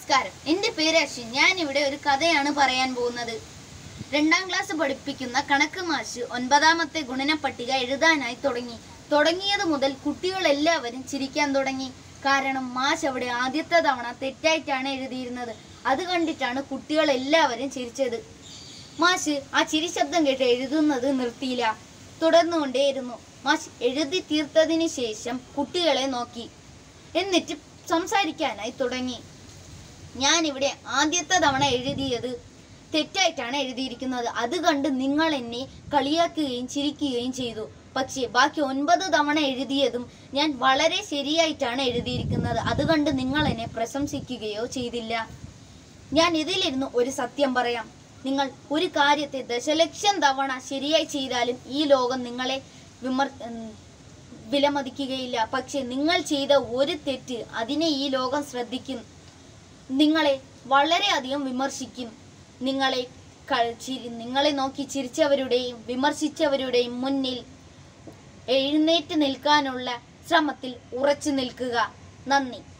നമസ്കാരം, എൻ്റെ പേര് അശ്വിൻ. ഞാനിവിടെ ഒരു കഥയാണ് പറയാൻ പോകുന്നത്. 2ാം ക്ലാസ് പഠിപ്പിക്കുന്ന കണക്ക് മാഷ് 9ാമത്തെ ഗുണന പട്ടിക എഴുതാനായി തുടങ്ങിയത് മുതൽ കുട്ടികളെല്ലാവരും ചിരിക്കാൻ തുടങ്ങി. കാരണം മാഷ് അവിടെ ആദ്യത്തെ തവണ തെറ്റായിട്ടാണ് എഴുതിയിരുന്നത്. അത് കണ്ടിട്ടാണ് കുട്ടികളെല്ലാവരും ചിരിച്ചത്. മാഷ് ആ ചിരി ശബ്ദം കേട്ട് എഴുതുന്നത് നിർത്തിയില്ല, തുടർന്നുകൊണ്ടേയിരുന്നു. മാഷ് എഴുതി തീർത്തതിന് ശേഷം കുട്ടികളെ നോക്കി, എന്നിട്ട് സംസാരിക്കാനായി തുടങ്ങി. ഞാനിവിടെ ആദ്യത്തെ തവണ എഴുതിയത് തെറ്റായിട്ടാണ് എഴുതിയിരിക്കുന്നത്. അത് കണ്ട് നിങ്ങൾ എന്നെ കളിയാക്കുകയും ചിരിക്കുകയും ചെയ്തു. പക്ഷേ ബാക്കി 9 തവണ എഴുതിയതും ഞാൻ വളരെ ശരിയായിട്ടാണ് എഴുതിയിരിക്കുന്നത്. അതുകണ്ട് നിങ്ങൾ എന്നെ പ്രശംസിക്കുകയോ ചെയ്തില്ല. ഞാൻ ഇതിലിരുന്ന് ഒരു സത്യം പറയാം. നിങ്ങൾ ഒരു കാര്യത്തെ ദശലക്ഷം തവണ ശരിയായി ചെയ്താലും ഈ ലോകം നിങ്ങളെ വിലമതിക്കുകയില്ല. പക്ഷെ നിങ്ങൾ ചെയ്ത ഒരു തെറ്റ്, അതിനെ ഈ ലോകം ശ്രദ്ധിക്കും, നിങ്ങളെ വളരെയധികം വിമർശിക്കും. നിങ്ങളെ നോക്കി ചിരിച്ചവരുടെയും വിമർശിച്ചവരുടെയും മുന്നിൽ എഴുന്നേറ്റ് നിൽക്കാനുള്ള ശ്രമത്തിൽ ഉറച്ചു നിൽക്കുക. നന്ദി.